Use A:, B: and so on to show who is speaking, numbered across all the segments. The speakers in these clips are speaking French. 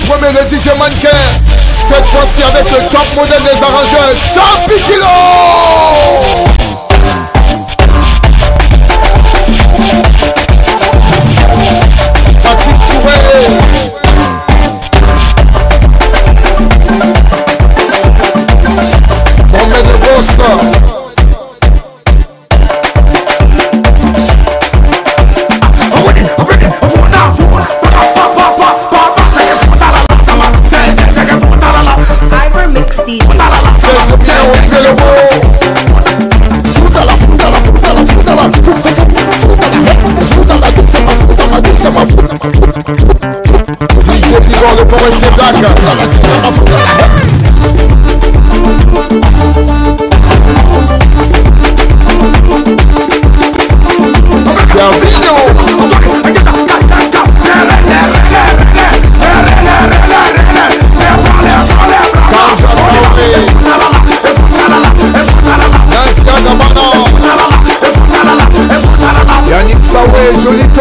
A: premier le DJ Mannequin. Cette fois-ci avec le top modèle des arrangeurs, Champi Kilo. Fatih Touré. Mohamed le boss. Le forestier black. Yannick Sawé, Jolito.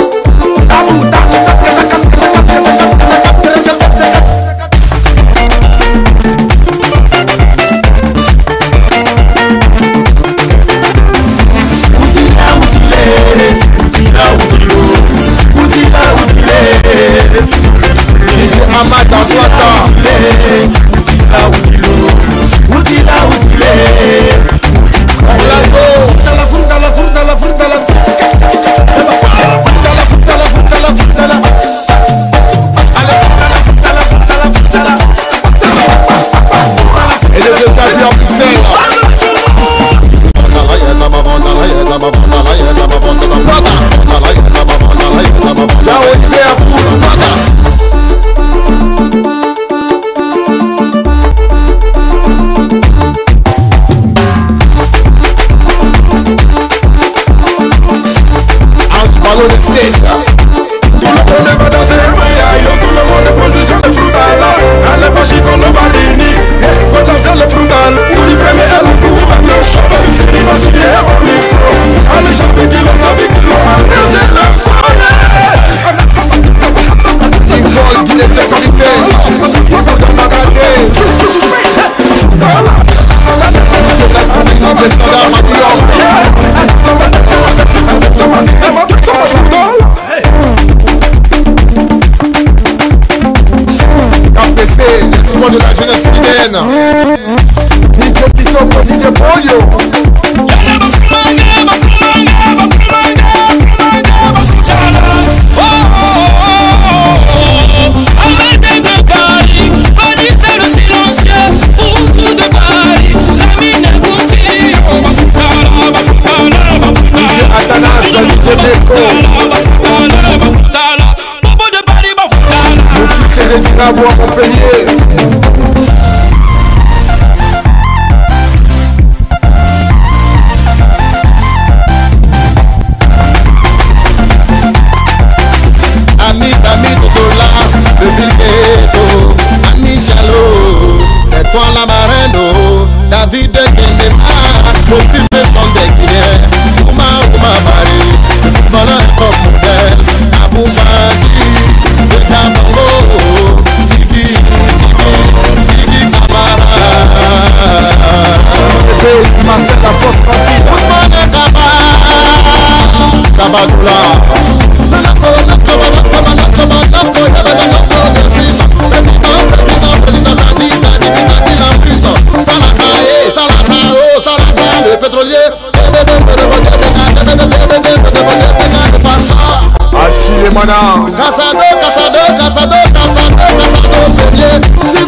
A: De la jeunesse guinéenne. DJ Kitoko, DJ Polio.
B: Arrêtez de Paris, Paris c'est le silencieux, Oussou de Paris, la mine est boutique.
A: DJ Atanas, DJ Neko.
B: Bobo de Paris,
A: c'est les Sinabo à Montpellier.
C: Ami Totola, le Bilgueto, Ami Chalo, c'est toi la marraine, David de Kendema, le plus méchant des Guinéens, Ouma Bari, le plus bonheur comme modèle, Abou Fati, le Kabongo, Tiki Kamara,
A: Martin la force tranquille,
C: Ousmane Kabadoula. Let's go, le pétrolier.
A: Achille Mana.
C: Cassado, premier.